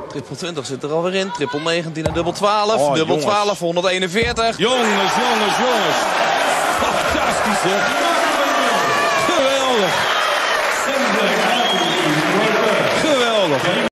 Triple 20 zit er alweer in. Triple 19 en dubbel 12. Oh, dubbel jongens. 12, 141. Jongens. Fantastisch, hè?